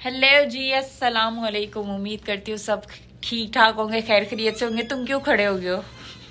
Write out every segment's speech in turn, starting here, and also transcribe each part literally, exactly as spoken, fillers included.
Hello जी, अस्सलाम वालेकुम। उम्मीद करती हूँ सब ठीक ठाक होंगे, खैर खैरियत से होंगे। तुम क्यों खड़े हो गए हो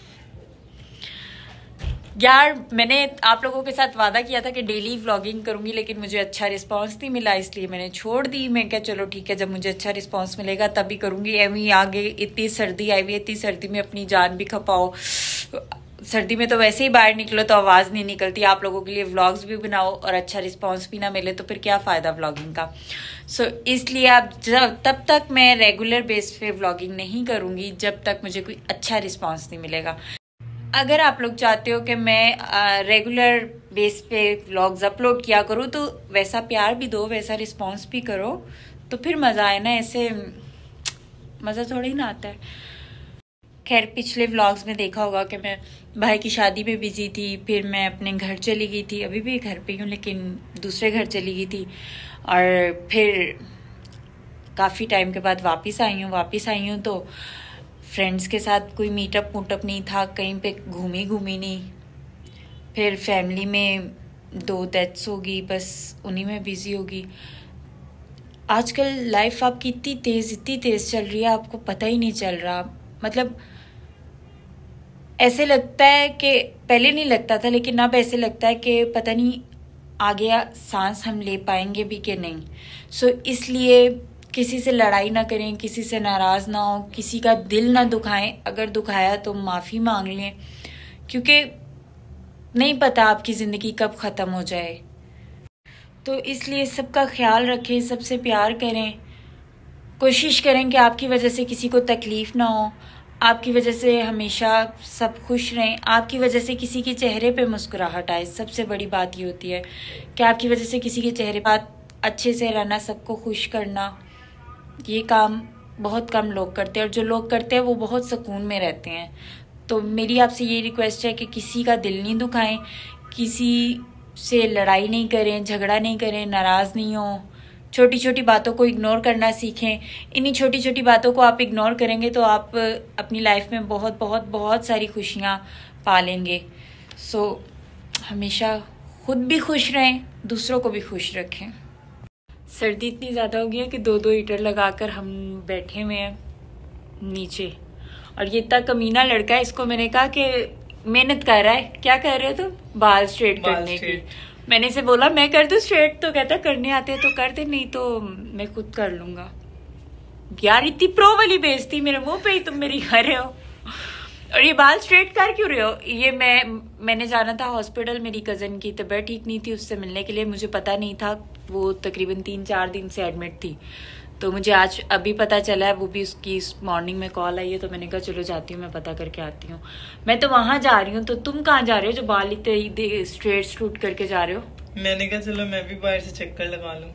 यार? मैंने आप लोगों के साथ वादा किया था कि डेली व्लॉगिंग करूंगी, लेकिन मुझे अच्छा रिस्पांस नहीं मिला, इसलिए मैंने छोड़ दी। मैं क्या, चलो ठीक है, जब मुझे अच्छा रिस्पांस मिलेगा तभी करूंगी। एवं आगे इतनी सर्दी आई हुई है, इतनी सर्दी में अपनी जान भी खपाओ। सर्दी में तो वैसे ही बाहर निकलो तो आवाज़ नहीं निकलती, आप लोगों के लिए व्लॉग्स भी बनाओ और अच्छा रिस्पांस भी ना मिले तो फिर क्या फ़ायदा व्लॉगिंग का। सो so, इसलिए आप जब तब तक मैं रेगुलर बेस पे व्लॉगिंग नहीं करूँगी जब तक मुझे कोई अच्छा रिस्पांस नहीं मिलेगा। अगर आप लोग चाहते हो कि मैं रेगुलर बेस पे व्लॉग्स अपलोड किया करूँ तो वैसा प्यार भी दो, वैसा रिस्पांस भी करो, तो फिर मज़ा आए ना। ऐसे मज़ा थोड़ा ही ना आता है। खैर, पिछले व्लॉग्स में देखा होगा कि मैं भाई की शादी में बिजी थी, फिर मैं अपने घर चली गई थी। अभी भी घर पे हूँ लेकिन दूसरे घर चली गई थी, और फिर काफ़ी टाइम के बाद वापस आई हूँ। वापस आई हूँ तो फ्रेंड्स के साथ कोई मीटअप वूटअप नहीं था, कहीं पे घूमी घूमी नहीं। फिर फैमिली में दो डेथ्स होगी, बस उन्हीं में बिजी होगी। आजकल लाइफ आपकी इतनी तेज़ इतनी तेज़ चल रही है, आपको पता ही नहीं चल रहा। मतलब ऐसे लगता है कि पहले नहीं लगता था, लेकिन अब ऐसे लगता है कि पता नहीं आगे सांस हम ले पाएंगे भी कि नहीं। सो so, इसलिए किसी से लड़ाई ना करें, किसी से नाराज़ ना हो, किसी का दिल ना दुखाएं। अगर दुखाया तो माफ़ी मांग लें, क्योंकि नहीं पता आपकी ज़िंदगी कब ख़त्म हो जाए। तो इसलिए सबका ख्याल रखें, सबसे प्यार करें, कोशिश करें कि आपकी वजह से किसी को तकलीफ़ ना हो, आपकी वजह से हमेशा सब खुश रहें, आपकी वजह से किसी के चेहरे पे मुस्कुराहट आए। सबसे बड़ी बात ये होती है कि आपकी वजह से किसी के चेहरे पर अच्छे से रहना, सबको खुश करना। ये काम बहुत कम लोग करते हैं, और जो लोग करते हैं वो बहुत सुकून में रहते हैं। तो मेरी आपसे ये रिक्वेस्ट है कि किसी का दिल नहीं दुखाएं, किसी से लड़ाई नहीं करें, झगड़ा नहीं करें, नाराज़ नहीं हो। छोटी छोटी बातों को इग्नोर करना सीखें। इन्हीं छोटी छोटी बातों को आप इग्नोर करेंगे तो आप अपनी लाइफ में बहुत बहुत बहुत सारी खुशियाँ पालेंगे। सो हमेशा खुद भी खुश रहें, दूसरों को भी खुश रखें। सर्दी इतनी ज़्यादा हो गई है कि दो दो हीटर लगाकर हम बैठे हुए हैं नीचे, और ये इतना कमीना लड़का है, इसको मैंने कहा कि मेहनत कर रहा है। क्या कर रहे हो तुम? बाल स्ट्रेट करने की। मैंने इसे बोला मैं कर दूं स्ट्रेट, तो कहता करने आते हैं तो कर दे, नहीं तो मैं खुद कर लूंगा। यार इतनी प्रो वाली बेइज्जती मेरे मुंह पे ही तुम मेरी कर रहे हो। और ये बाल स्ट्रेट कर क्यों रहे हो? ये मैं मैंने जाना था हॉस्पिटल, मेरी कज़न की तबीयत ठीक नहीं थी, उससे मिलने के लिए। मुझे पता नहीं था, वो तकरीबन तीन चार दिन से एडमिट थी, तो मुझे आज अभी पता चला है। वो भी उसकी मॉर्निंग में कॉल आई है, तो मैंने कहा चलो जाती हूँ, मैं पता करके आती हूँ। मैं तो वहां जा रही हूँ, तो तुम कहाँ जा रहे हो जो बाल इतने स्ट्रेट स्ट्रूट करके जा रहे हो? मैंने कहा चलो मैं भी बाहर से चक्कर लगा लूं।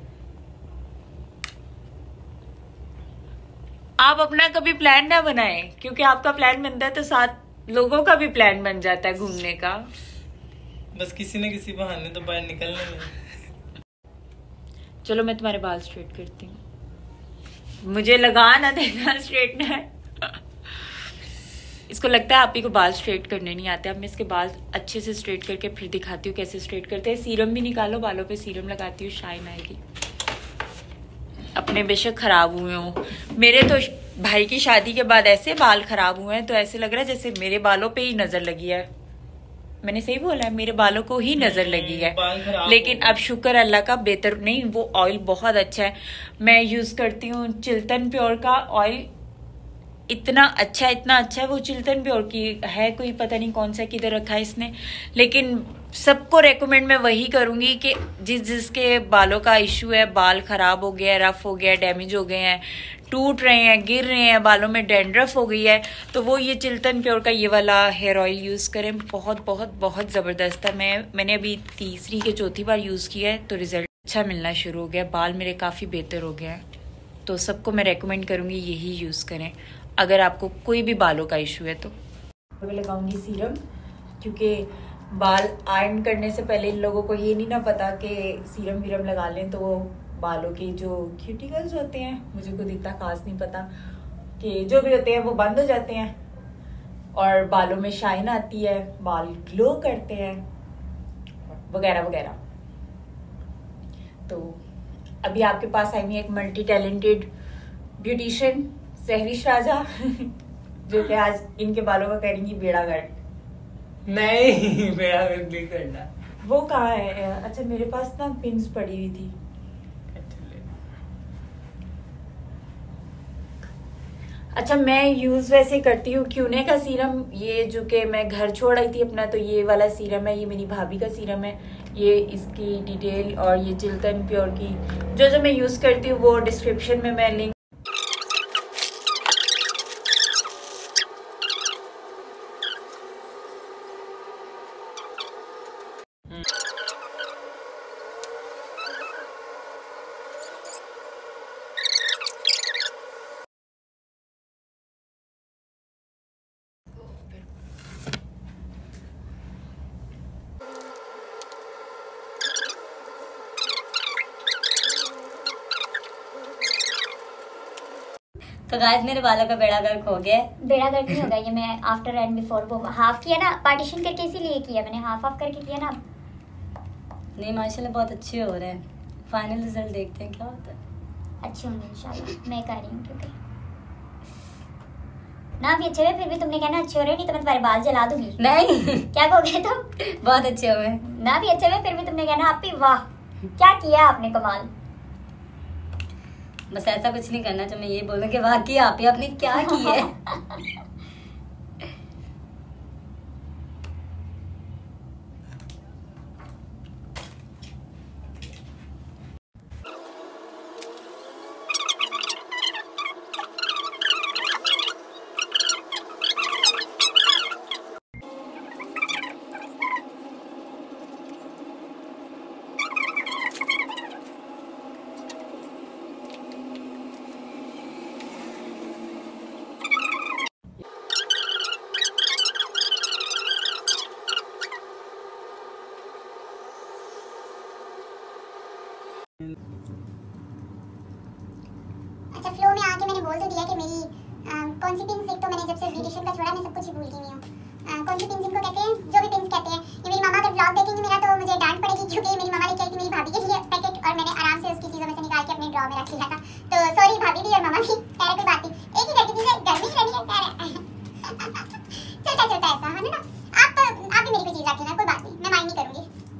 आप अपना कभी प्लान ना बनाएं, क्योंकि आपका प्लान बनता है तो साथ लोगों का भी प्लान बन जाता है घूमने का। बस किसी न किसी बहाने तो बाहर निकलना है। चलो मैं तुम्हारे बाल स्ट्रेट करती हूँ, मुझे लगा ना देना स्ट्रेटनर। इसको लगता है आप ही को बाल स्ट्रेट करने नहीं आते। अब मैं इसके बाल अच्छे से स्ट्रेट करके फिर दिखाती हूँ कैसे स्ट्रेट करते हैं। सीरम भी निकालो, बालों पे सीरम लगाती हूँ, शाइन आएगी। अपने बेशक खराब हुए हों, मेरे तो भाई की शादी के बाद ऐसे बाल खराब हुए हैं तो ऐसे लग रहा है जैसे मेरे बालों पे ही नजर लगी है। मैंने सही बोला है, मेरे बालों को ही नजर लगी है। लेकिन अब शुक्र अल्लाह का, बेहतर नहीं, वो ऑयल बहुत अच्छा है। मैं यूज करती हूँ चिल्तन प्योर का ऑयल, इतना अच्छा इतना अच्छा है वो चिल्तन प्योर की है। कोई पता नहीं कौन सा किधर रखा है इसने, लेकिन सबको रेकमेंड मैं वही करूंगी कि जिस जिसके बालों का इशू है, बाल खराब हो गया, रफ हो गया, डैमेज हो गए हैं, टूट रहे हैं, गिर रहे हैं, बालों में डैंड्रफ हो गई है, तो वो ये चिल्तन प्योर का ये वाला हेयर ऑयल यूज़ करें। बहुत बहुत बहुत ज़बरदस्त है। मैं मैंने अभी तीसरी के चौथी बार यूज़ किया है तो रिजल्ट अच्छा मिलना शुरू हो गया, बाल मेरे काफ़ी बेहतर हो गए हैं। तो सबको मैं रेकमेंड करूँगी यही यूज़ करें अगर आपको कोई भी बालों का इशू है। तो मैं लगाऊंगी सीरम, क्योंकि बाल आयरन करने से पहले इन लोगों को ये नहीं ना पता कि सीरम वीरम लगा लें तो वो बालों के जो क्यूटिकल्स होते हैं, मुझे खुद इतना खास नहीं पता कि जो भी होते हैं वो बंद हो जाते हैं और बालों में शाइन आती है, बाल ग्लो करते हैं वगैरह वगैरह। तो अभी आपके पास आई हुई एक multi talented beautician Sehrish Raja जो कि आज इनके बालों का करेंगी बेड़ा गर्क। नहीं बेड़ा गर्क नहीं करना। वो कहाँ है? अच्छा मेरे पास ना पिन्स पड़ी हुई थी। अच्छा मैं यूज वैसे करती हूँ क्यूने का सीरम, ये जो कि मैं घर छोड़ आई थी अपना, तो ये वाला सीरम है, ये मेरी भाभी का सीरम है। ये इसकी डिटेल और ये चिल्तन प्योर की जो जो मैं यूज करती हूँ वो डिस्क्रिप्शन में मैं लिंक। तो गाइस मेरे बालों का बेड़ा गर्क हो गया। बेड़ा गर्क नहीं होगा, ये मैं आफ्टर एंड बिफोर वो हाफ किया ना, पार्टीशन करके इसीलिए किया मैंने, हाफ ऑफ करके किया ना। नहीं माशाल्लाह बहुत अच्छे हो रहे हैं। फाइनल रिजल्ट देखते हैं क्या होता है। अच्छे होंगे इंशाल्लाह, मैं कर रही हूँ क्योंकि ना भी अच्छे हुए, फिर भी तुमने कहना अच्छे हो रहे, नहीं तो मैं तुम्हारे बाल जला दूंगी। नहीं क्या कहोगे तुम? बहुत अच्छे हुए। ना भी अच्छे हुए फिर भी तुमने कहना आप ही वाह क्या किया आपने, कमाल। बस ऐसा कुछ नहीं करना जो मैं ये बोलूं कि वाह किया आप ही आपने क्या किया है। अच्छा फ्लो में आके मैंने बोल तो दिया कि मेरी आ, कौन सी पिंस, एक तो मैंने जब से ब्यूटिशियन का छोड़ा मैं सब कुछ ही भूल गई हूँ। कौन सी पिंस इनको कहते हैं, जो भी पिंस कहते हैं। ये मेरी मामा अगर व्लॉग देखेंगी मेरा तो मुझे डांट पड़ेगी क्योंकि मेरी मामा लेके आई थी मेरी भाभी के लिए पैकेट और मैंने आराम से उसकी चीज़ों में से निकाल के अपने ड्रॉ में रख लिया था। तो सॉरी भाभी भी और मामा भी, खैर कोई बात नहीं, एक ही घर की चीज़ें घर में ही रहनी है, खैर चलता चलता ऐसा है ना। आप आप भी मेरी कोई चीज़ रख लेना, कोई बात नहीं, मैं माइंड नहीं करूँगी।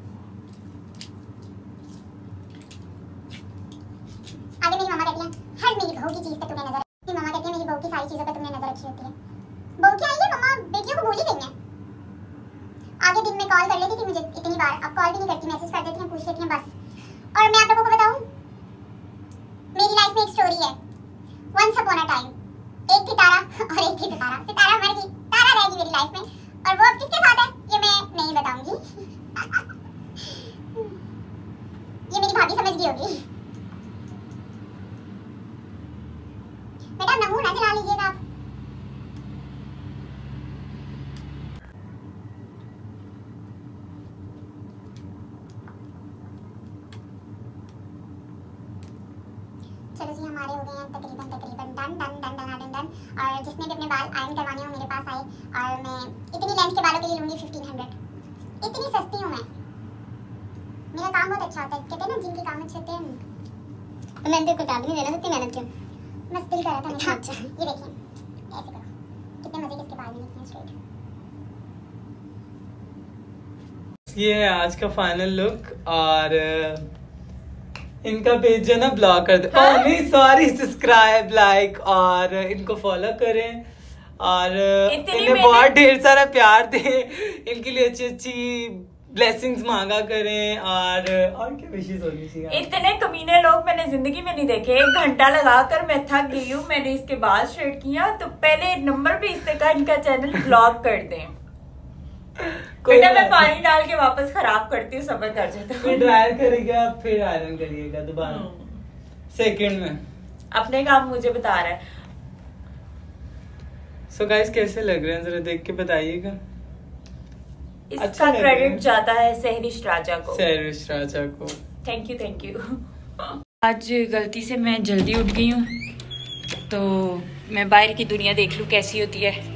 आगे मेरी मामा कहती है हर मेरी बहू की चीज़ पे तुम्हें नजर, मेरी मामा कहती है मेरी बहू की सारी चीज़ों पे तुमने नजर रखी होती है। बहू क्या है ये, मम्मा बेटियों को भूल ही गई हैं। आगे दिन में कॉल कर लेती थी मुझे इतनी बार, अब कॉल भी नहीं करती, मैसेज कर देती हैं, पूछ लेती हैं बस। और मैं आप लोगों को बताऊं, मेरी लाइफ में एक स्टोरी है। वंस अपॉन अ टाइम एक थी तारा और एक थी सितारा। सितारा मर गई, तारा रहेगी मेरी लाइफ में, और वो अब किसके साथ है ये मैं नहीं बताऊंगी। ये मेरी भाभी समझ गई होगी। बेटा नमू ना चला लीजिएगा आप। चलो जी हमारे हो गए हैं तकरीबन तकरीबन done done done done done done. और जिसने भी अपने बाल आयरन करवाने हो मेरे पास आए, और मैं इतनी लेंथ के बालों के लिए लूंगी फिफ्टीन हंड्रेड। इतनी सस्ती हूँ मैं, मेरा काम बहुत अच्छा होता है। कहते हैं ना जिनके काम अच्छे होते हैं। मैंने तेरे को टाइम नहीं देना, इतनी मेहनत क्यों? मस्त दिल कर रहा था मैंने। अच्छा ये देखिए ऐसे करो, कितने मजे के इसके बाल निकले हैं स्ट्रेट। ये है आज का फाइनल लुक, और इनका पेज जो है ना ब्लॉक कर दे। हाँ? oh, नहीं सॉरी, सब्सक्राइब लाइक और इनको फॉलो करें, और इन्हें बहुत ढेर सारा प्यार दें, इनके लिए अच्छी अच्छी ब्लेसिंग्स मांगा करें, और और क्या विशेष होनी चाहिए। इतने कमीने लोग मैंने जिंदगी में नहीं देखे। एक घंटा लगाकर मैं थक गई हूँ, मैंने इसके बाल स्ट्रेट किया, तो पहले नंबर भी इससे का इनका चैनल ब्लॉक कर दें। बेटा मैं पानी डाल के वापस खराब करती हूँ, सबर कर जाता। फिर ड्रायर करेगा फिर आयरन करिएगा दोबारा सेकंड में। अपने काम मुझे बता रहा है। सो so गाइस कैसे लग रहे हैं जरा देख के बताइएगा। इसका अच्छा क्रेडिट जाता है सहरिश राजा को। सहरिश राजा को थैंक यू थैंक यू। आज गलती से मैं जल्दी उठ गई हूँ, तो मैं बाहर की दुनिया देख लूँ कैसी होती है।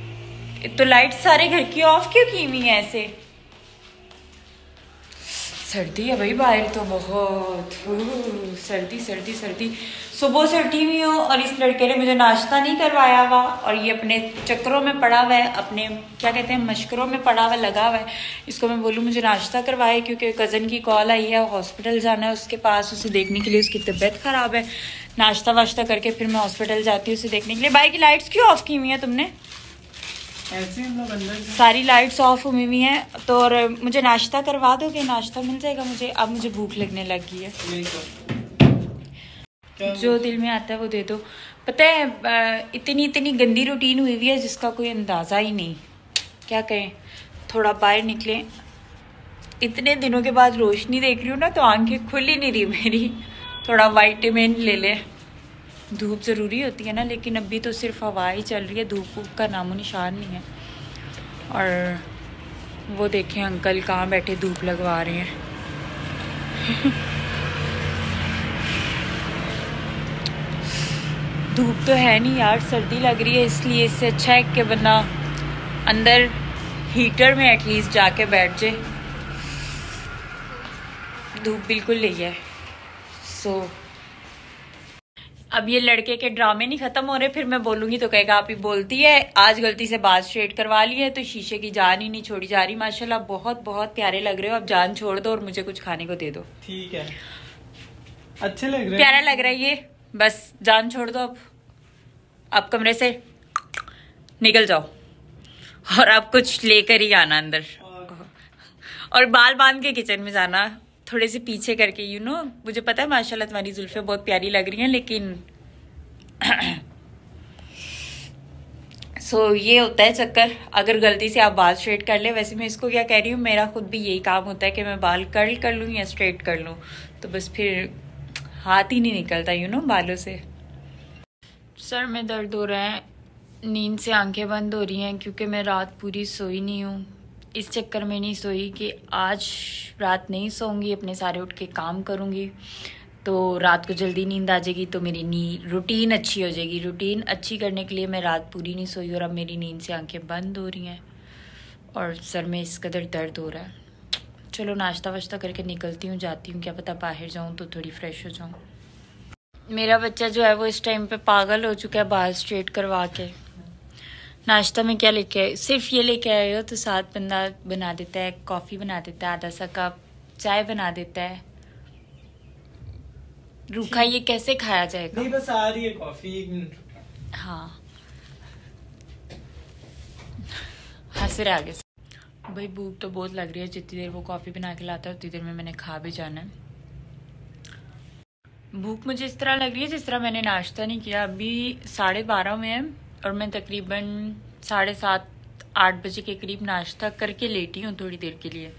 तो लाइट सारे घर की ऑफ क्यों की हुई है ऐसे? सर्दी है भाई बाहर तो बहुत सर्दी सर्दी सर्दी। सुबह से उठी हुई हूँ और इस लड़के ने मुझे नाश्ता नहीं करवाया हुआ और ये अपने चक्करों में पड़ा हुआ है, अपने क्या कहते हैं मशकरों में पड़ा हुआ लगा हुआ है। इसको मैं बोलूँ मुझे नाश्ता करवाए क्योंकि कज़न की कॉल आई है, हॉस्पिटल जाना है उसके पास, उसे देखने के लिए। उसकी तबीयत ख़राब है। नाश्ता वाश्ता करके फिर मैं हॉस्पिटल जाती हूँ उसे देखने के लिए। बाइक की लाइट्स क्यों ऑफ की हुई हैं तुमने? ऐसे सारी लाइट्स ऑफ हुई हुई हैं। तो और मुझे नाश्ता करवा दोगे? नाश्ता मिल जाएगा मुझे, अब मुझे भूख लगने लगी है। जो दिल में आता है वो दे दो। पता है इतनी इतनी गंदी रूटीन हुई हुई है जिसका कोई अंदाज़ा ही नहीं। क्या कहें, थोड़ा बाहर निकले, इतने दिनों के बाद रोशनी देख रही हूँ ना तो आंखें खुल ही नहीं रही मेरी। थोड़ा वाइटामिन ले ले। धूप ज़रूरी होती है ना, लेकिन अभी तो सिर्फ हवा ही चल रही है, धूप वूप का नामो निशान नहीं है। और वो देखें अंकल कहाँ बैठे धूप लगवा रहे हैं। धूप तो है नहीं यार, सर्दी लग रही है, इसलिए इससे अच्छा है कि बंदा अंदर हीटर में एटलीस्ट जाके बैठ जाए। धूप बिल्कुल नहीं है। सो so, अब ये लड़के के ड्रामे नहीं खत्म हो रहे, फिर मैं बोलूंगी तो कहेगा आप ही बोलती है। आज गलती से बाल स्ट्रेट करवा ली है तो शीशे की जान ही नहीं छोड़ी जा रही। माशाल्लाह बहुत बहुत प्यारे लग रहे हो। अब जान छोड़ दो और मुझे कुछ खाने को दे दो। ठीक है, अच्छे लग रहे हैं, प्यारा लग रहा है ये। बस जान छोड़ दो अब। आप कमरे से निकल जाओ और आप कुछ लेकर ही आना अंदर। और बाल बांध के किचन में जाना, थोड़े से पीछे करके। यू नो मुझे पता है माशाल्लाह तुम्हारी जुल्फे बहुत प्यारी लग रही हैं, लेकिन सो so, ये होता है चक्कर अगर गलती से आप बाल स्ट्रेट कर ले। वैसे मैं इसको क्या कह रही हूँ, मेरा खुद भी यही काम होता है कि मैं बाल कर्ल कर लूँ या स्ट्रेट कर लूँ, तो बस फिर हाथ ही नहीं निकलता यू नो बालों से। सर में दर्द हो रहा है, नींद से आंखें बंद हो रही हैं क्योंकि मैं रात पूरी सोई नहीं हूँ। इस चक्कर में नहीं सोई कि आज रात नहीं सोऊंगी, अपने सारे उठ के काम करूँगी तो रात को जल्दी नींद आ जाएगी, तो मेरी नींद रूटीन अच्छी हो जाएगी। रूटीन अच्छी करने के लिए मैं रात पूरी नहीं सोई और अब मेरी नींद से आंखें बंद हो रही हैं और सर में इस कदर दर्द हो रहा है। चलो नाश्ता वाश्ता करके निकलती हूँ, जाती हूँ, क्या पता बाहर जाऊँ तो थोड़ी फ्रेश हो जाऊँ। मेरा बच्चा जो है वो इस टाइम पे पागल हो चुका है बाल स्ट्रेट करवा के। नाश्ता में क्या लेके आए? सिर्फ ये लेके आए हो तो साथ बंदा बना देता है, कॉफ़ी बना देता है, आधा सा कप चाय बना देता है। रूखा ये कैसे खाया जाएगा? नहीं बस आ रही है कॉफी, एक मिनट। हाँ हंस रहे आगे से। भाई भूख तो बहुत लग रही है, जितनी देर वो कॉफ़ी बना के लाता है उतनी देर में मैंने खा भी जाना है। भूख मुझे इस तरह लग रही है जिस तरह मैंने नाश्ता नहीं किया। अभी साढ़े बारह में है और मैं तकरीबन साढ़े सात आठ बजे के करीब नाश्ता करके लेटी हूँ थोड़ी देर के लिए।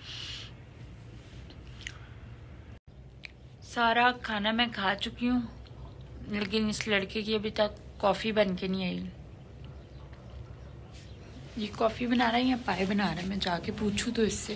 सारा खाना मैं खा चुकी हूँ, लेकिन इस लड़के की अभी तक कॉफ़ी बन के नहीं आई। ये कॉफ़ी बना रहा है या पाए बना रहा है? मैं जाके पूछूँ तो इससे।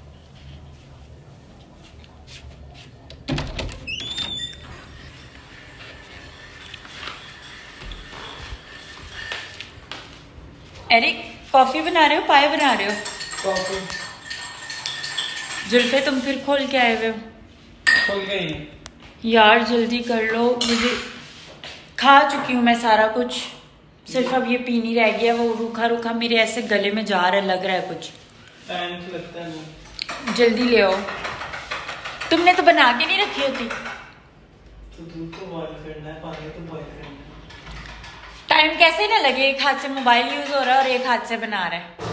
एरिक कॉफी बना रहे हो पाए बना रहे हो? कॉफी। जुल्फे तुम फिर खोल के आए हुए हो? खोल गई यार जल्दी कर लो, मुझे खा चुकी हूँ मैं सारा कुछ, सिर्फ अब ये पीनी रह गया। वो रूखा रूखा मेरे ऐसे गले में जा रहा है, लग रहा है कुछ। टाइम तो लगता है, जल्दी ले आओ। तुमने तो बना के नहीं रखी होती। तो दूध तो बॉईल करना है, पानी तो बॉईल करना है। टाइम कैसे ना लगे, एक हाथ से मोबाइल यूज हो रहा है और एक हाथ से बना रहा है।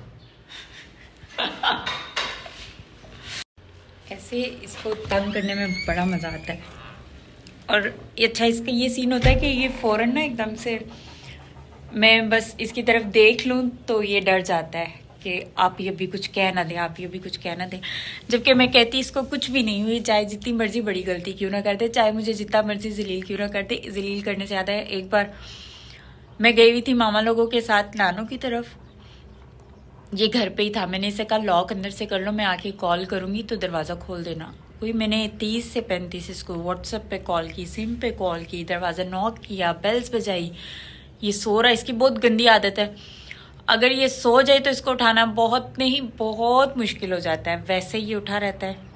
ऐसे इसको तंग करने में बड़ा मजा आता है। और अच्छा इसका ये सीन होता है कि ये फौरन ना एकदम से मैं बस इसकी तरफ देख लूं तो ये डर जाता है कि आप ये भी कुछ कह ना दें, आप ये भी कुछ कह ना दें। जबकि मैं कहती इसको कुछ भी नहीं हुई, चाहे जितनी मर्जी बड़ी गलती क्यों ना करते, चाहे मुझे जितना मर्जी जलील क्यों ना करते। जलील करने से ज़्यादा है, एक बार मैं गई हुई थी मामा लोगों के साथ नानों की तरफ, ये घर पे ही था। मैंने इसे कहा लॉक अंदर से कर लो, मैं आके कॉल करूंगी तो दरवाज़ा खोल देना। कोई मैंने तीस से पैंतीस इसको व्हाट्सएप पे कॉल की, सिम पे कॉल की, दरवाज़ा नॉक किया, बेल्स बजाई। ये सो रहा है, इसकी बहुत गंदी आदत है, अगर ये सो जाए तो इसको उठाना बहुत नहीं बहुत मुश्किल हो जाता है। वैसे ये उठा रहता है,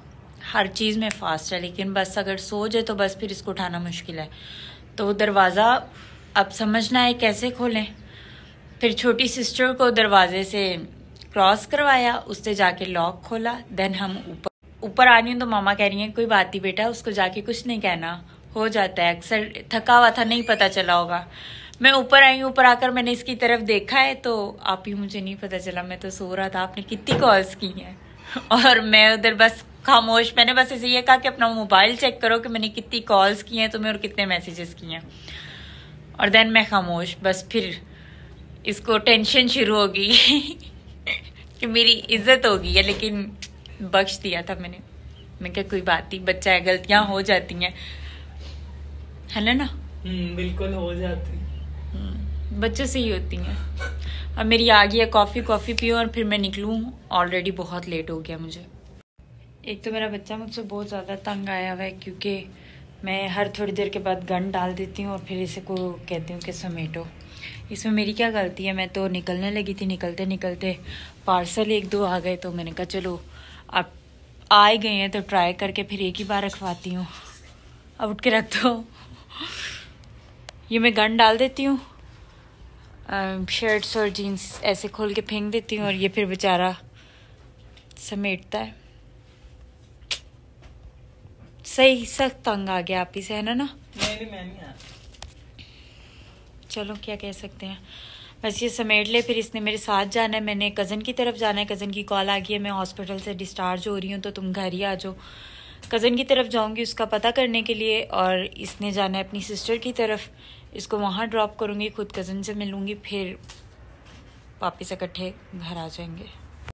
हर चीज़ में फ़ास्ट है, लेकिन बस अगर सो जाए तो बस फिर इसको उठाना मुश्किल है। तो दरवाज़ा अब समझना है कैसे खोलें। फिर छोटी सिस्टर को दरवाजे से क्रॉस करवाया, उससे जाके लॉक खोला। देन हम ऊपर ऊपर आ रही हूँ तो मामा कह रही हैं कोई बात नहीं बेटा, उसको जाके कुछ नहीं कहना, हो जाता है, अक्सर थका हुआ था नहीं पता चला होगा। मैं ऊपर आई हूँ, ऊपर आकर मैंने इसकी तरफ देखा है तो आप ही, मुझे नहीं पता चला, मैं तो सो रहा था। आपने कितनी कॉल्स की हैं और मैं उधर बस खामोश। मैंने बस इसे ये कहा कि अपना मोबाइल चेक करो कि मैंने कितनी कॉल्स की हैं तुम्हें और कितने मैसेजेस किए हैं, और देन मैं खामोश। बस फिर इसको टेंशन शुरू हो गई कि मेरी इज्जत हो गई है, लेकिन बख्श दिया था मैंने। मैं क्या कोई बात नहीं, बच्चा है, गलतियां हो जाती हैं, है ना ना? हम्म, बिल्कुल हो जाती, बच्चों से ही होती हैं। अब मेरी आ गई है कॉफ़ी, कॉफ़ी पियो और फिर मैं निकलूँ, ऑलरेडी बहुत लेट हो गया मुझे। एक तो मेरा बच्चा मुझसे बहुत ज़्यादा तंग आया हुआ है, क्योंकि मैं हर थोड़ी देर के बाद गन डाल देती हूँ और फिर इसे को कहती हूँ कि समेटो। इसमें मेरी क्या गलती है? मैं तो निकलने लगी थी, निकलते निकलते पार्सल एक दो आ गए, तो मैंने कहा चलो अब आ गए हैं तो ट्राई करके फिर एक ही बार रखवाती हूँ। अब उठ के रख दो। ये मैं गन डाल देती हूँ, शर्ट्स और जीन्स ऐसे खोल के फेंक देती हूँ और ये फिर बेचारा समेटता है। सही सख्त तंग आ गया आप ही से, है ना ना? नहीं नहीं मैं नहीं आ। चलो क्या कह सकते हैं। बस ये समेट ले, फिर इसने मेरे साथ जाना है, मैंने कज़न की तरफ जाना है। कज़न की कॉल आ गई है, मैं हॉस्पिटल से डिस्चार्ज हो रही हूँ तो तुम घर ही आ जाओ। कज़न की तरफ जाऊँगी उसका पता करने के लिए, और इसने जाना है अपनी सिस्टर की तरफ, इसको वहाँ ड्रॉप करूँगी, खुद कज़न से मिलूँगी, फिर वापस इकट्ठे घर आ जाएंगे।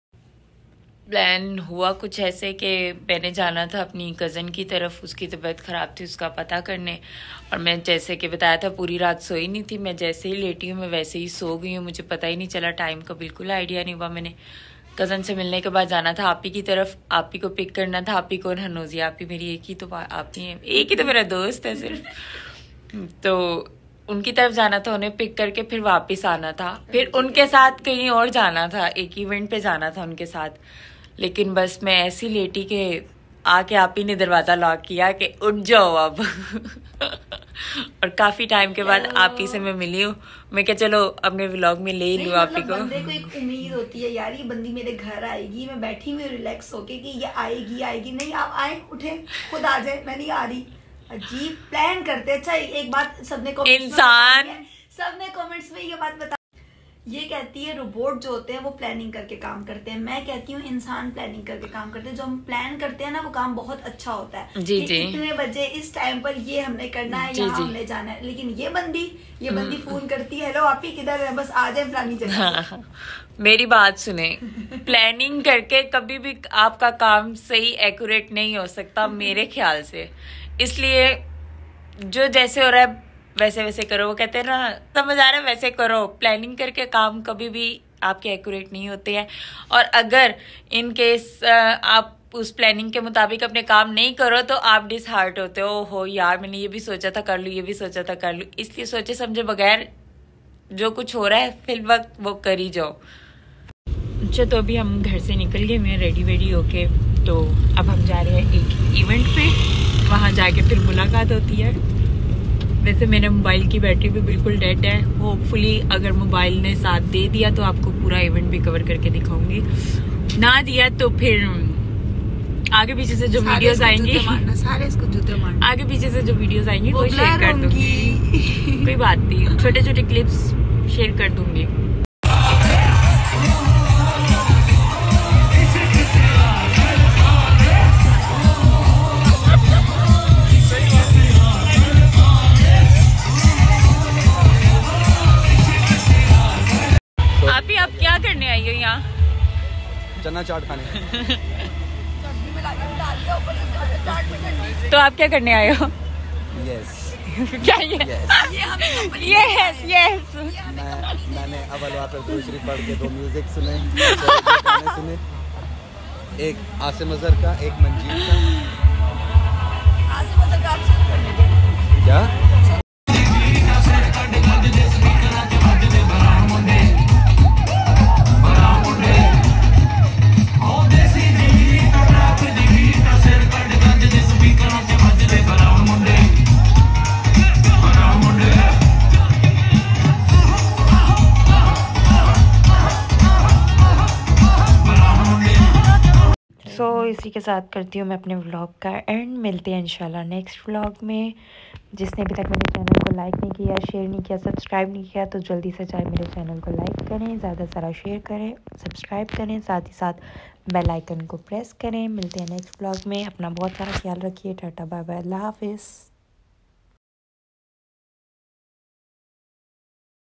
प्लान हुआ कुछ ऐसे कि मैंने जाना था अपनी कज़न की तरफ, उसकी तबीयत ख़राब थी, उसका पता करने, और मैं जैसे कि बताया था पूरी रात सोई नहीं थी। मैं जैसे ही लेटी हूँ मैं वैसे ही सो गई हूँ, मुझे पता ही नहीं चला, टाइम का बिल्कुल आइडिया नहीं हुआ। मैंने कज़न से मिलने के बाद जाना था आपी की तरफ, आपी को पिक करना था। आपी को हनोजी, आपी मेरी एक ही तो आपी है, एक ही तो मेरा दोस्त है सिर्फ, तो उनकी तरफ जाना था, उन्हें पिक करके फिर वापस आना था, फिर उनके साथ कहीं और जाना था, एक इवेंट पे जाना था उनके साथ। लेकिन बस मैं ऐसी लेटी के आके आप ही ने दरवाजा लॉक किया कि उठ जाओ अब और काफी टाइम के बाद आप ही से मैं मिली हूँ। मैं क्या चलो अपने व्लॉग में ले लूँ आप ही को। बंदे को एक उम्मीद होती है यार, ये बंदी मेरे घर आएगी, मैं बैठी हुई रिलैक्स होके कि ये आएगी आएगी नहीं, आप आए उठे खुद आ जाए, मैं नहीं आ रही। अजीब प्लान करते। अच्छा एक बात सबने इंसान सबने कमेंट्स में ये बात बता, ये कहती है रोबोट जो होते हैं वो प्लानिंग करके काम करते हैं, मैं कहती हूँ इंसान प्लानिंग करके काम करते हैं। जो हम प्लान करते हैं ना वो काम बहुत अच्छा होता है, जी जी। इतने बजे इस टाइम पर ये हमने करना है, यहाँ हमने जाना है। लेकिन ये बंदी ये बंदी फोन करती है, हेलो आप ही किधर है, बस आ जाए फलानी जगह। हाँ, मेरी बात सुने, प्लानिंग करके कभी भी आपका काम सही एक्यूरेट नहीं हो सकता मेरे ख्याल से, इसलिए जो जैसे हो रहा है वैसे वैसे करो। वो कहते हैं ना, समझ आ रहा है, वैसे करो। प्लानिंग करके काम कभी भी आपके एक्यूरेट नहीं होते हैं, और अगर इन केस आप उस प्लानिंग के मुताबिक अपने काम नहीं करो तो आप डिसहार्ट होते हो, हो यार मैंने ये भी सोचा था कर लूँ, ये भी सोचा था कर लूँ। इसलिए सोचे समझे बगैर जो कुछ हो रहा है फिल वक्त वो कर ही जाओ। अच्छा तो अभी हम घर से निकल गए, मैं रेडी वेडी होके, तो अब हम जा रहे हैं एक इवेंट पे, वहाँ जाके फिर मुलाकात होती है। वैसे मेरे मोबाइल की बैटरी भी बिल्कुल डेड है, होपफुली अगर मोबाइल ने साथ दे दिया तो आपको पूरा इवेंट भी कवर करके दिखाऊंगी, ना दिया तो फिर आगे पीछे से जो वीडियोस आएंगी, सारे इसको जूते मारना, आगे पीछे से जो वीडियोस आएंगी वो शेयर कर दूंगी। कोई बात नहीं, छोटे छोटे क्लिप्स शेयर कर दूंगी। आप ही आप क्या करने आई हो यहाँ? चना चाट खाने। तो आप क्या करने आए हो? यस क्या ये? Yes yes. मैं मैंने अव्वल वहाँ पे दूसरी पढ़ के दो म्यूजिक सुने, दो गाने सुने, एक आसिम अजहर का, एक मंजीर का। आसिम अजहर का क्या? Oh, सो so, इसी के साथ करती हूँ मैं अपने व्लॉग का एंड। मिलते हैं इंशाल्लाह नेक्स्ट व्लॉग में। जिसने अभी तक मेरे चैनल को लाइक नहीं किया, शेयर नहीं किया, सब्सक्राइब नहीं किया तो जल्दी से जाए मेरे चैनल को लाइक करें, ज़्यादा से ज़्यादा शेयर करें, सब्सक्राइब करें, साथ ही साथ बेल आइकन को प्रेस करें। मिलते हैं नेक्स्ट व्लॉग में। अपना बहुत सारा ख्याल रखिए। टाटा बाय बाय, अल्लाह हाफिज़।